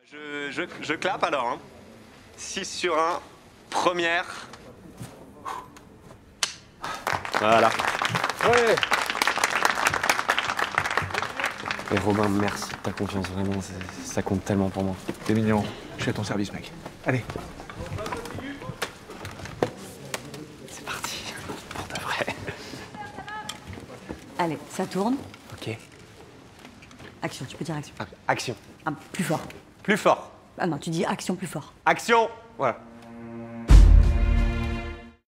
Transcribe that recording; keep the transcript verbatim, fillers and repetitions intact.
Je, je, je clappe alors. Hein. six sur un, première. Voilà. Ouais. Et Robin, merci de ta confiance, vraiment, ça compte tellement pour moi. T'es mignon. Je suis à ton service, mec. Allez. C'est parti, pour de vrai. Allez, ça tourne. Ok. Action, tu peux dire action. Action. Ah, plus fort. Plus fort. Ah non, tu dis action plus fort. Action. Voilà.